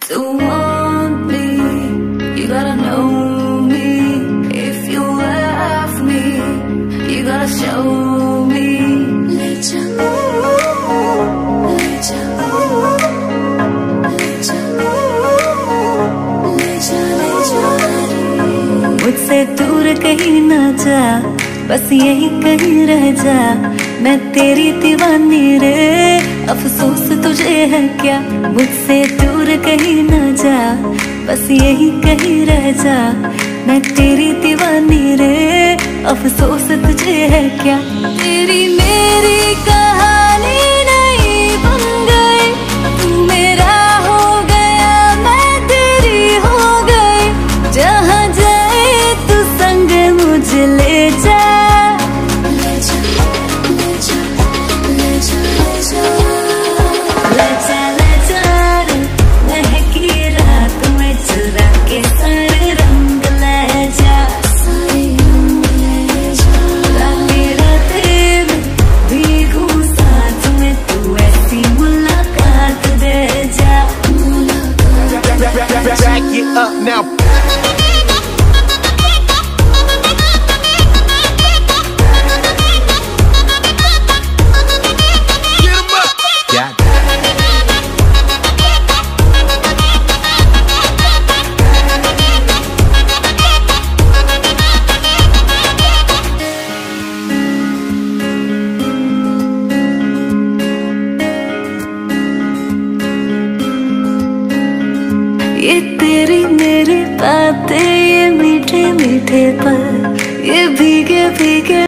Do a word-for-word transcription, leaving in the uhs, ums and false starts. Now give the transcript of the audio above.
to want me. You gotta know me. If you love me, you gotta show me. ले जा, ले जा, ले जा, ले जा, ले जा। मुझसे दूर कहीं ना जा, बस यही कहीं रह जा। मैं तेरी दीवानी रे, अफसोस तुझे है क्या। मुझसे दूर कहीं ना जा, बस यही कहीं रह जा। मैं तेरी दीवानी रे, अफसोस तुझे है क्या। तेरी मेरी कहानी नहीं बन गई, तू मेरा हो गया, मैं तेरी हो गई। जहाँ जाए तू संग मुझे ले जा। Back it up now. Get 'em up. Got it. ये तेरी मेरी बातें, ये मीठे मीठे पल, ये भीगे भीगे